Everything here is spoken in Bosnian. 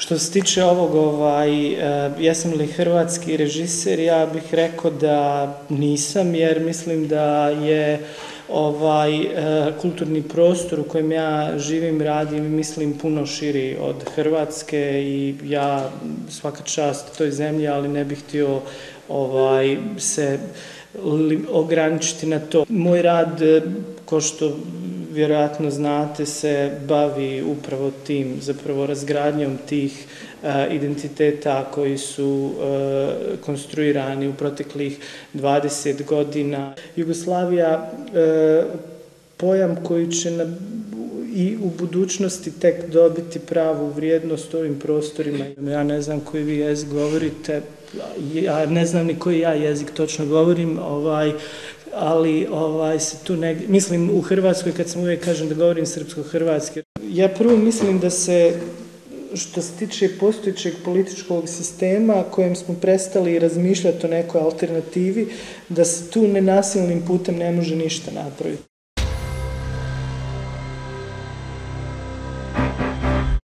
Što se tiče ovog, jesam li hrvatski režiser, ja bih rekao da nisam, jer mislim da je kulturni prostor u kojem ja živim, radim, mislim puno širi od Hrvatske i ja svaka čast toj zemlji, ali ne bih htio se ograničiti na to. Moj rad, ko što vjerojatno znate, se bavi upravo tim, zapravo razgradnjom tih identiteta koji su konstruirani u proteklih 20 godina. Jugoslavija, pojam koji će i u budućnosti tek dobiti pravu vrijednost ovim prostorima. Ja ne znam koji vi jezik govorite, ja ne znam ni koji ja jezik točno govorim, ali se tu negdje, mislim u Hrvatskoj kad sam uvijek kažem da govorim srpsko-hrvatski. Ja prvo mislim da se, što se tiče postojećeg političkog sistema kojem smo prestali razmišljati o nekoj alternativi, da se tu nenasilnim putem ne može ništa napraviti.